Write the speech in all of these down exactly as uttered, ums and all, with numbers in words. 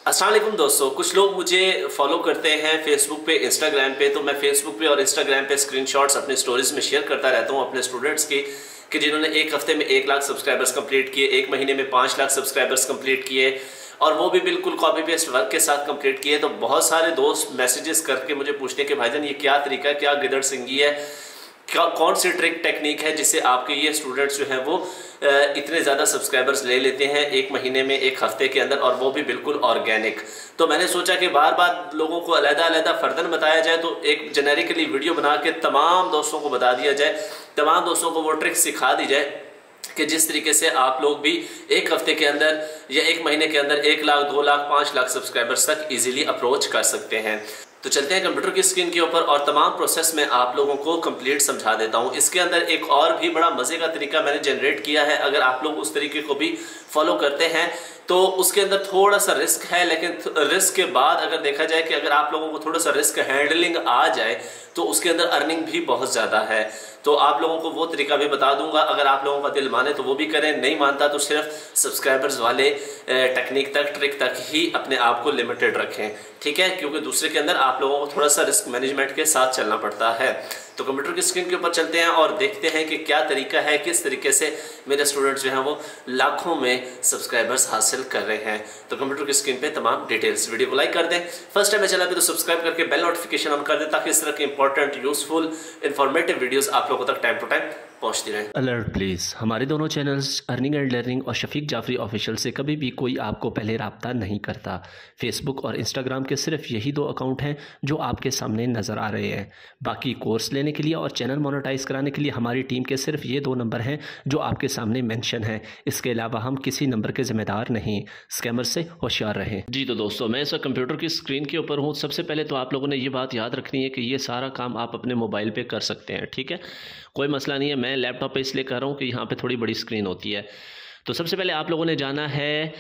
अस्सलाम वालेकुम दोस्तों, कुछ लोग मुझे फॉलो करते हैं फेसबुक पे, इंस्टाग्राम पे। तो मैं फेसबुक पे और इंस्टाग्राम पे स्क्रीनशॉट्स अपने स्टोरीज में शेयर करता रहता हूँ अपने स्टूडेंट्स की कि जिन्होंने एक हफ्ते में एक लाख सब्सक्राइबर्स कंप्लीट किए, एक महीने में पाँच लाख सब्सक्राइबर्स कंप्लीट किए, और वो भी बिल्कुल कॉपी पेस्ट वर्क के साथ कंप्लीट किए। तो बहुत सारे दोस्त मैसेजेस करके मुझे पूछते हैं कि भाईजान ये क्या तरीका है, क्या गिदड़ सिंगी है, क्या कौन सी ट्रिक टेक्निक है जिससे आपके ये स्टूडेंट्स जो हैं वो इतने ज़्यादा सब्सक्राइबर्स ले लेते हैं एक महीने में, एक हफ्ते के अंदर, और वो भी बिल्कुल ऑर्गेनिक। तो मैंने सोचा कि बार बार लोगों को अलग अलग फर्दन बताया जाए, तो एक जेनेरिकली वीडियो बना के तमाम दोस्तों को बता दिया जाए, तमाम दोस्तों को वो ट्रिक सिखा दी जाए कि जिस तरीके से आप लोग भी एक हफ्ते के अंदर या एक महीने के अंदर एक लाख, दो लाख, पाँच लाख सब्सक्राइबर्स तक इजीली अप्रोच कर सकते हैं। तो चलते हैं कंप्यूटर की स्क्रीन के ऊपर और तमाम प्रोसेस में आप लोगों को कंप्लीट समझा देता हूं। इसके अंदर एक और भी बड़ा मजे का तरीका मैंने जनरेट किया है। अगर आप लोग उस तरीके को भी फॉलो करते हैं तो उसके अंदर थोड़ा सा रिस्क है, लेकिन रिस्क के बाद अगर देखा जाए कि अगर आप लोगों को थोड़ा सा रिस्क हैंडलिंग आ जाए तो उसके अंदर अर्निंग भी बहुत ज़्यादा है। तो आप लोगों को वो तरीका भी बता दूंगा। अगर आप लोगों का दिल माने तो वो भी करें, नहीं मानता तो सिर्फ सब्सक्राइबर्स वाले टेक्निक तक, ट्रिक तक ही अपने आप को लिमिटेड रखें, ठीक है, क्योंकि दूसरे के अंदर आप लोगों को थोड़ा सा रिस्क मैनेजमेंट के साथ चलना पड़ता है। तो कंप्यूटर की स्क्रीन के ऊपर चलते हैं और देखते हैं कि क्या तरीका है, किस तरीके से मेरे स्टूडेंट्स जो हैं वो लाखों में सब्सक्राइबर्स हासिल कर रहे हैं। तो कंप्यूटर की स्क्रीन पे तमाम डिटेल्स। वीडियो को लाइक कर दें, फर्स्ट टाइम चैनल पे तो सब्सक्राइब करके बेल नोटिफिकेशन ऑन कर दें ताकि इस तरह के इंपॉर्टेंट, यूजफुल, इंफॉर्मेटिव वीडियोस आप लोगों तक टाइम टू टाइम पहुंचती रहे। अलर्ट प्लीज़, हमारे दोनों चैनल्स अर्निंग एंड लर्निंग और शफीक जाफरी ऑफिशियल से कभी भी कोई आपको पहले रब्ता नहीं करता। फेसबुक और इंस्टाग्राम के सिर्फ यही दो अकाउंट हैं जो आपके सामने नज़र आ रहे हैं। बाकी कोर्स लेने के लिए और चैनल मोनेटाइज कराने के लिए हमारी टीम के सिर्फ ये दो नंबर हैं जो आपके सामने मेंशन हैं। इसके अलावा हम किसी नंबर के जिम्मेदार नहीं। स्कैमर से होशियार रहें। जी तो दोस्तों, मैं इस कंप्यूटर की स्क्रीन के ऊपर हूँ। सबसे पहले तो आप लोगों ने ये बात याद रखनी है कि ये सारा काम आप अपने मोबाइल पर कर सकते हैं, ठीक है, कोई मसला नहीं है। मैं लैपटॉप पे इसलिए कर रहा हूँ कि यहाँ पे थोड़ी बड़ी स्क्रीन होती है। तो सबसे पहले आप लोगों ने जाना है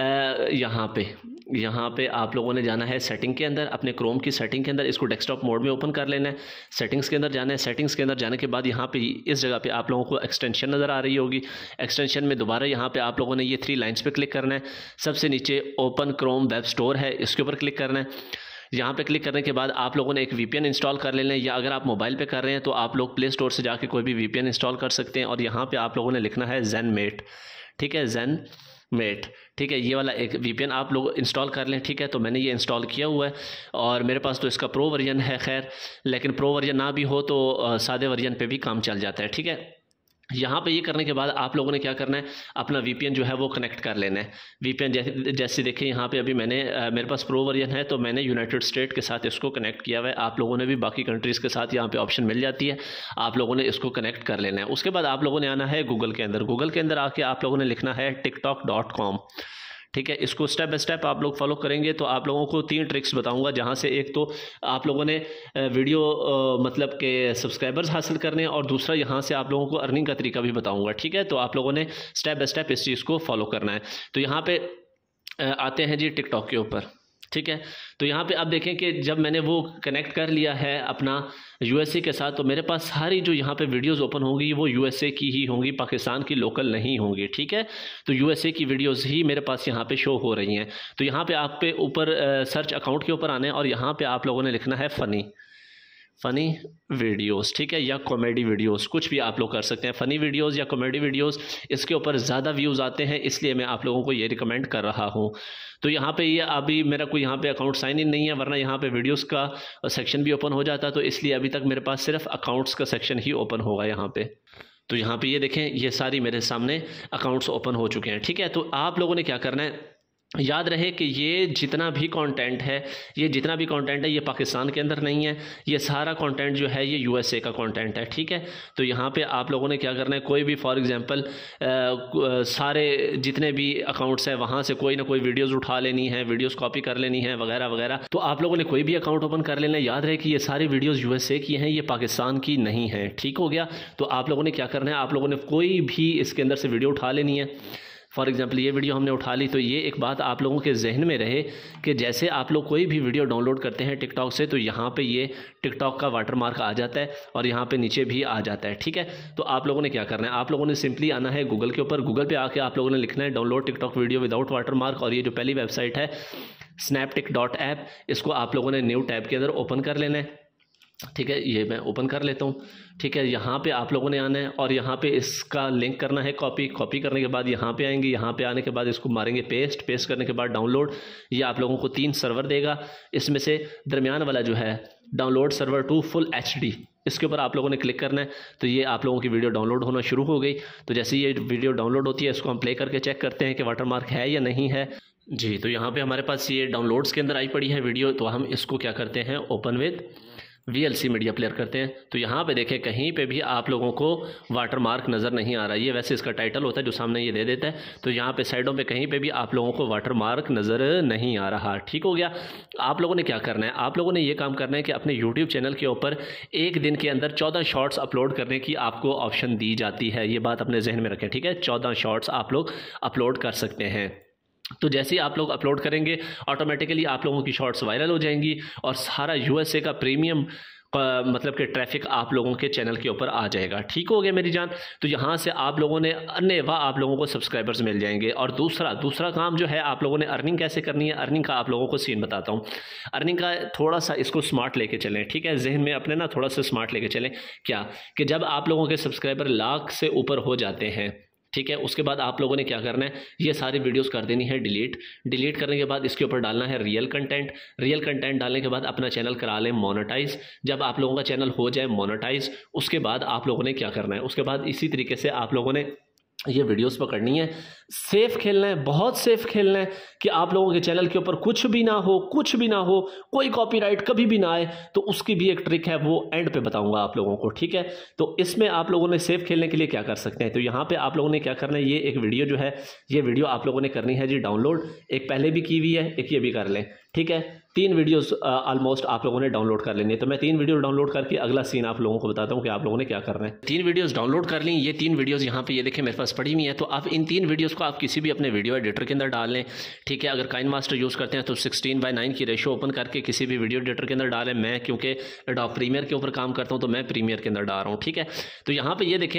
यहाँ पे यहाँ पे आप लोगों ने जाना है सेटिंग के अंदर, अपने क्रोम की सेटिंग के अंदर। इसको डेस्कटॉप मोड में ओपन कर लेना है। सेटिंग्स के अंदर जाना है। सेटिंग्स के अंदर जाने के बाद यहाँ पे इस जगह पे आप लोगों को एक्सटेंशन नज़र आ रही होगी। एक्सटेंशन में दोबारा यहाँ पे आप लोगों ने ये थ्री लाइन्स पे क्लिक करना है। सबसे नीचे ओपन क्रोम वेब स्टोर है, इसके ऊपर क्लिक करना है। यहाँ पे क्लिक करने के बाद आप लोगों ने एक वीपीएन इंस्टॉल कर लेना है, या अगर आप मोबाइल पे कर रहे हैं तो आप लोग प्ले स्टोर से जाके कोई भी वीपीएन इंस्टॉल कर सकते हैं। और यहाँ पे आप लोगों ने लिखना है ज़ेनमेट, ठीक है, ज़ेनमेट, ठीक है, ये वाला एक वीपीएन आप लोग इंस्टॉल कर लें, ठीक है। तो मैंने ये इंस्टॉल किया हुआ है और मेरे पास तो इसका प्रो वर्जन है, खैर, लेकिन प्रो वर्जन ना भी हो तो सादे वर्जन पे भी काम चल जाता है, ठीक है। यहाँ पे ये करने के बाद आप लोगों ने क्या करना है, अपना वीपीएन जो है वो कनेक्ट कर लेना है। वीपीएन जैसे जैसे देखें यहाँ पे अभी मैंने आ, मेरे पास प्रो वर्जन है तो मैंने यूनाइटेड स्टेट के साथ इसको कनेक्ट किया हुआ है। आप लोगों ने भी बाकी कंट्रीज़ के साथ यहाँ पे ऑप्शन मिल जाती है, आप लोगों ने इसको कनेक्ट कर लेना है। उसके बाद आप लोगों ने आना है गूगल के अंदर। गूगल के अंदर आके आप लोगों ने लिखना है टिकटॉक डॉट कॉम, ठीक है। इसको स्टेप बाय स्टेप आप लोग फॉलो करेंगे तो आप लोगों को तीन ट्रिक्स बताऊंगा, जहां से एक तो आप लोगों ने वीडियो मतलब के सब्सक्राइबर्स हासिल करने, और दूसरा यहां से आप लोगों को अर्निंग का तरीका भी बताऊंगा, ठीक है। तो आप लोगों ने स्टेप बाय स्टेप इस चीज़ को फॉलो करना है। तो यहाँ पे आते हैं जी टिकटॉक के ऊपर, ठीक है। तो यहाँ पे आप देखें कि जब मैंने वो कनेक्ट कर लिया है अपना यूएसए के साथ, तो मेरे पास सारी जो यहाँ पे वीडियोस ओपन होंगी वो यूएसए की ही होंगी, पाकिस्तान की लोकल नहीं होंगी, ठीक है। तो यूएसए की वीडियोस ही मेरे पास यहाँ पे शो हो रही हैं। तो यहाँ पे आप पे ऊपर सर्च अकाउंट के ऊपर आने, और यहाँ पे आप लोगों ने लिखना है फ़नी फ़नी वीडियोस, ठीक है, या कॉमेडी वीडियोस, कुछ भी आप लोग कर सकते हैं। फ़नी वीडियोस या कॉमेडी वीडियोस, इसके ऊपर ज़्यादा व्यूज़ आते हैं, इसलिए मैं आप लोगों को ये रिकमेंड कर रहा हूँ। तो यहाँ पे ये अभी मेरा कोई यहाँ पे अकाउंट साइन इन नहीं है, वरना यहाँ पे वीडियोस का सेक्शन भी ओपन हो जाता, तो इसलिए अभी तक मेरे पास सिर्फ अकाउंट्स का सेक्शन ही ओपन होगा यहाँ पे। तो यहाँ पे ये देखें, ये सारी मेरे सामने अकाउंट्स ओपन हो चुके हैं, ठीक है। तो आप लोगों ने क्या करना है, याद रहे कि ये जितना भी कंटेंट है ये जितना भी कंटेंट है ये पाकिस्तान के अंदर नहीं है, ये सारा कंटेंट जो है ये यूएसए का कंटेंट है, ठीक है। तो यहाँ पे आप लोगों ने क्या करना है, कोई भी फॉर एग्जांपल सारे जितने भी अकाउंट्स हैं वहाँ से कोई ना कोई वीडियोस उठा लेनी है, वीडियोस कॉपी कर लेनी है वगैरह वगैरह। तो आप लोगों ने कोई भी अकाउंट ओपन कर लेना है। याद रहे कि ये सारी वीडियोज़ यूएसए की हैं, ये पाकिस्तान की नहीं है, ठीक हो गया। तो आप लोगों ने क्या करना है, आप लोगों ने कोई भी इसके अंदर से वीडियो उठा लेनी है। फॉर एग्जांपल ये वीडियो हमने उठा ली, तो ये एक बात आप लोगों के जहन में रहे कि जैसे आप लोग कोई भी वीडियो डाउनलोड करते हैं टिकटॉक से, तो यहाँ पे ये टिकटॉक का वाटरमार्क आ जाता है और यहाँ पे नीचे भी आ जाता है, ठीक है। तो आप लोगों ने क्या करना है, आप लोगों ने सिंपली आना है गूगल के ऊपर। गूगल पे आके आप लोगों ने लिखना है download TikTok video without watermark, और ये जो पहली वेबसाइट है स्नैपटिक डॉट ऐप, इसको आप लोगों ने न्यू टैब के अंदर ओपन कर लेना है। ठीक है, ये मैं ओपन कर लेता हूँ। ठीक है, यहाँ पे आप लोगों ने आना है और यहाँ पे इसका लिंक करना है कॉपी। कॉपी करने के बाद यहाँ पे आएंगे, यहाँ पे आने के बाद इसको मारेंगे पेस्ट। पेस्ट करने के बाद डाउनलोड। ये आप लोगों को तीन सर्वर देगा, इसमें से दरमियान वाला जो है download server to full H D, इसके ऊपर आप लोगों ने क्लिक करना है। तो ये आप लोगों की वीडियो डाउनलोड होना शुरू हो गई। तो जैसे ये वीडियो डाउनलोड होती है, इसको हम प्ले करके चेक करते हैं कि वाटरमार्क है या नहीं है। जी, तो यहाँ पे हमारे पास ये डाउनलोड्स के अंदर आई पड़ी है वीडियो। तो हम इसको क्या करते हैं, open with V L C media player करते हैं। तो यहाँ पे देखें कहीं पे भी आप लोगों को वाटरमार्क नज़र नहीं आ रहा है। ये वैसे इसका टाइटल होता है जो सामने ये दे देता है। तो यहाँ पे साइडों पे कहीं पे भी आप लोगों को वाटरमार्क नज़र नहीं आ रहा। ठीक हो गया। आप लोगों ने क्या करना है, आप लोगों ने ये काम करना है कि अपने यूट्यूब चैनल के ऊपर एक दिन के अंदर चौदह शॉर्ट्स अपलोड करने की आपको ऑप्शन दी जाती है। ये बात अपने जहन में रखें। ठीक है, चौदह शॉर्ट्स आप लोग अपलोड कर सकते हैं। तो जैसे ही आप लोग अपलोड करेंगे ऑटोमेटिकली आप लोगों की शॉर्ट्स वायरल हो जाएंगी और सारा यूएसए का प्रीमियम मतलब कि ट्रैफिक आप लोगों के चैनल के ऊपर आ जाएगा। ठीक हो गया मेरी जान। तो यहाँ से आप लोगों ने अन्य वाह आप लोगों को सब्सक्राइबर्स मिल जाएंगे। और दूसरा दूसरा काम जो है, आप लोगों ने अर्निंग कैसे करनी है, अर्निंग का आप लोगों को सीन बताता हूँ। अर्निंग का थोड़ा सा इसको स्मार्ट लेके चलें। ठीक है, जहन में अपने ना थोड़ा सा स्मार्ट लेके चलें। क्या कि जब आप लोगों के सब्सक्राइबर लाख से ऊपर हो जाते हैं, ठीक है, उसके बाद आप लोगों ने क्या करना है, ये सारी वीडियोस कर देनी है डिलीट। डिलीट करने के बाद इसके ऊपर डालना है रियल कंटेंट। रियल कंटेंट डालने के बाद अपना चैनल करा लें मोनेटाइज। जब आप लोगों का चैनल हो जाए मोनेटाइज, उसके बाद आप लोगों ने क्या करना है, उसके बाद इसी तरीके से आप लोगों ने ये वीडियोस पकड़नी है। सेफ खेलना है, बहुत सेफ खेलना है कि आप लोगों के चैनल के ऊपर कुछ भी ना हो, कुछ भी ना हो, कोई कॉपीराइट कभी भी ना आए। तो उसकी भी एक ट्रिक है, वो एंड पे बताऊंगा आप लोगों को। ठीक है, तो इसमें आप लोगों ने सेफ खेलने के लिए क्या कर सकते हैं, तो यहाँ पे आप लोगों ने क्या करना है, ये एक वीडियो जो है, ये वीडियो आप लोगों ने करनी है जी डाउनलोड। एक पहले भी की हुई है, एक ये भी कर लें। ठीक है, तीन वीडियोस ऑलमोस्ट आप लोगों ने डाउनलोड कर लेनी है। तो मैं तीन वीडियो डाउनलोड करके अगला सीन आप लोगों को बताता हूँ कि आप लोगों ने क्या करना है। तीन वीडियोस डाउनलोड कर ली। ये तीन वीडियोस यहाँ पे ये देखें मेरे पास पड़ी हुई है। तो आप इन तीन वीडियोस को आप किसी भी अपने वीडियो एडिटर के अंदर डाल लें। ठीक है, अगर काइन मास्टर यूज़ करते हैं तो सिक्सटीन बाई नाइन की रेशो ओपन करके किसी भी वीडियो एडिटर के अंदर डालें। मैं क्योंकि एडोब प्रीमियर के ऊपर काम करता हूँ तो मैं प्रीमियर के अंदर डाल रहा हूँ। ठीक है, तो यहाँ पर ये देखें,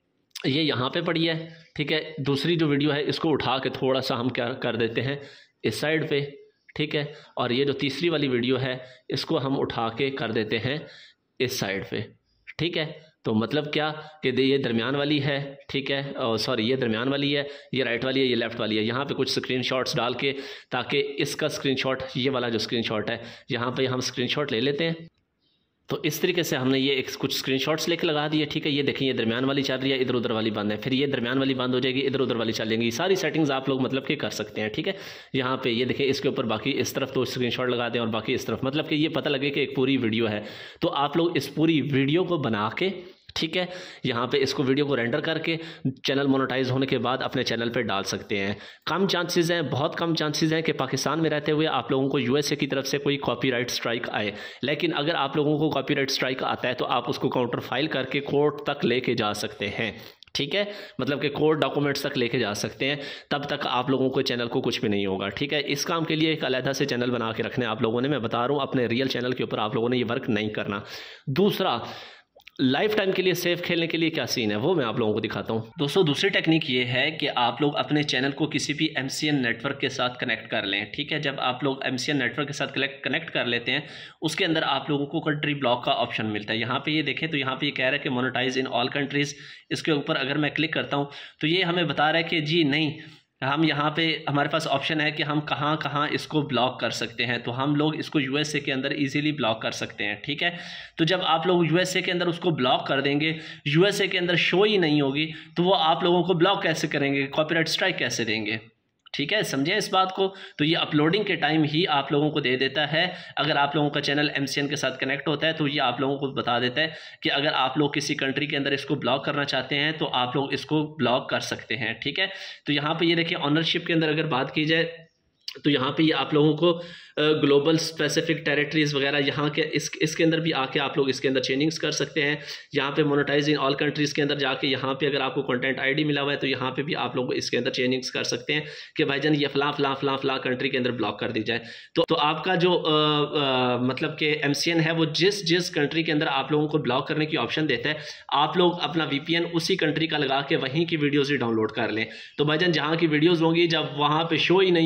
ये यहाँ पर पड़ी है। ठीक है, दूसरी जो वीडियो है इसको उठा के थोड़ा सा हम क्या कर देते हैं इस साइड पे। ठीक है, और ये जो तीसरी वाली वीडियो है इसको हम उठा के कर देते हैं इस साइड पे। ठीक है, तो मतलब क्या कि ये दरमियान वाली है। ठीक है, सॉरी ये दरमियान वाली है, ये राइट वाली है, ये लेफ़्ट वाली है। यहाँ पे कुछ स्क्रीनशॉट्स डाल के, ताकि इसका स्क्रीनशॉट, ये वाला जो स्क्रीनशॉट है यहाँ पे हम स्क्रीनशॉट ले लेते हैं। तो इस तरीके से हमने ये एक कुछ स्क्रीनशॉट्स लेके लगा दिए। ठीक है, ये देखें, ये दरमियान वाली चल रही है, इधर उधर वाली बंद है, फिर ये दरमियान वाली बंद हो जाएगी, इधर उधर वाली चलेंगी। सारी सेटिंग्स आप लोग मतलब कि कर सकते हैं। ठीक है, यहाँ पे ये देखें, इसके ऊपर बाकी इस तरफ तो स्क्रीनशॉट लगा दें और बाकी इस तरफ, मतलब कि ये पता लगे कि एक पूरी वीडियो है। तो आप लोग इस पूरी वीडियो को बना के, ठीक है, यहाँ पे इसको वीडियो को रेंडर करके चैनल मोनेटाइज होने के बाद अपने चैनल पे डाल सकते हैं। कम चांसेस हैं, बहुत कम चांसेस हैं कि पाकिस्तान में रहते हुए आप लोगों को यूएसए की तरफ से कोई कॉपीराइट स्ट्राइक आए। लेकिन अगर आप लोगों को कॉपीराइट स्ट्राइक आता है तो आप उसको काउंटर फाइल करके कोर्ट तक लेके जा सकते हैं। ठीक है, मतलब कि कोर्ट डॉक्यूमेंट्स तक लेके जा सकते हैं, तब तक आप लोगों को चैनल को कुछ भी नहीं होगा। ठीक है, इस काम के लिए एक अलहदा से चैनल बना के रखने आप लोगों ने, मैं बता रहा हूँ, अपने रियल चैनल के ऊपर आप लोगों ने ये वर्क नहीं करना। दूसरा, लाइफ टाइम के लिए सेफ खेलने के लिए क्या सीन है वो मैं आप लोगों को दिखाता हूं। दोस्तों, दूसरी टेक्निक ये है कि आप लोग अपने चैनल को किसी भी एमसीएन नेटवर्क के साथ कनेक्ट कर लें। ठीक है, जब आप लोग एमसीएन नेटवर्क के साथ कनेक्ट कर लेते हैं, उसके अंदर आप लोगों को कंट्री ब्लॉक का ऑप्शन मिलता है। यहाँ पे ये देखें, तो यहाँ पे ये कह रहा है कि मोनेटाइज इन ऑल कंट्रीज़। इसके ऊपर अगर मैं क्लिक करता हूँ तो ये हमें बता रहा है कि जी नहीं, हम यहाँ पे हमारे पास ऑप्शन है कि हम कहाँ कहाँ इसको ब्लॉक कर सकते हैं। तो हम लोग इसको यूएसए के अंदर इजीली ब्लॉक कर सकते हैं। ठीक है, तो जब आप लोग यूएसए के अंदर उसको ब्लॉक कर देंगे, यूएसए के अंदर शो ही नहीं होगी, तो वो आप लोगों को ब्लॉक कैसे करेंगे, कॉपीराइट स्ट्राइक कैसे देंगे। ठीक है, समझे इस बात को। तो ये अपलोडिंग के टाइम ही आप लोगों को दे देता है। अगर आप लोगों का चैनल एमसीएन के साथ कनेक्ट होता है तो ये आप लोगों को बता देता है कि अगर आप लोग किसी कंट्री के अंदर इसको ब्लॉक करना चाहते हैं तो आप लोग इसको ब्लॉक कर सकते हैं। ठीक है, तो यहाँ पे ये देखिए, ऑनरशिप के अंदर अगर बात की जाए तो यहाँ पे ये आप लोगों को ग्लोबल स्पेसिफिक टेरिटरीज वगैरह यहाँ के इस इसके अंदर भी आके आप लोग इसके अंदर चेंजिंग्स कर सकते हैं। यहाँ पे मोनेटाइज इन ऑल कंट्रीज़ के अंदर जाके यहाँ पे अगर आपको कंटेंट आईडी मिला हुआ है तो यहाँ पे भी आप लोग इसके अंदर चेंजिंग्स कर सकते हैं कि भाईजान ये फला फला फला फला कंट्री के अंदर ब्लॉक कर दी जाए। तो तो आपका जो आ, आ, मतलब कि एमसीएन है वो जिस जिस कंट्री के अंदर आप लोगों को ब्लॉक करने की ऑप्शन देता है, आप लोग अपना वीपीएन उसी कंट्री का लगा के वहीं की वीडियोज़ ही डाउनलोड कर लें। तो भाईजान जहाँ की वीडियोज़ होंगी, जब वहाँ पर शो ही नहीं होगा तो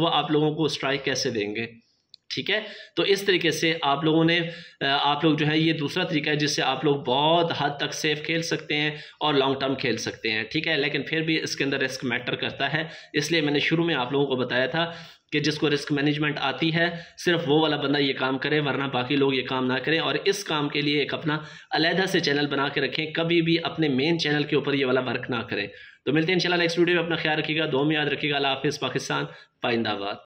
वो आप लोगों को स्ट्राइक कैसे देंगे। ठीक है, तो इस तरीके से आप लोगों ने आप लोग जो है ये दूसरा तरीका है जिससे आप लोग बहुत हद तक सेफ खेल सकते हैं और लॉन्ग टर्म खेल सकते हैं। ठीक है, लेकिन फिर भी इसके अंदर रिस्क मैटर करता है, इसलिए मैंने शुरू में आप लोगों को बताया था कि जिसको रिस्क मैनेजमेंट आती है सिर्फ वो वाला बंदा ये काम करे, वरना बाकी लोग ये काम ना करें। और इस काम के लिए एक अपना अलहदा से चैनल बना के रखें, कभी भी अपने मेन चैनल के ऊपर ये वाला वर्क ना करें। तो मिलते हैं इंशाल्लाह नेक्स्ट वीडियो में, अपना ख्याल रखिएगा, दुआ में याद रखिएगा। अल्लाह हाफिज़। पाकिस्तान पाइंदाबाद।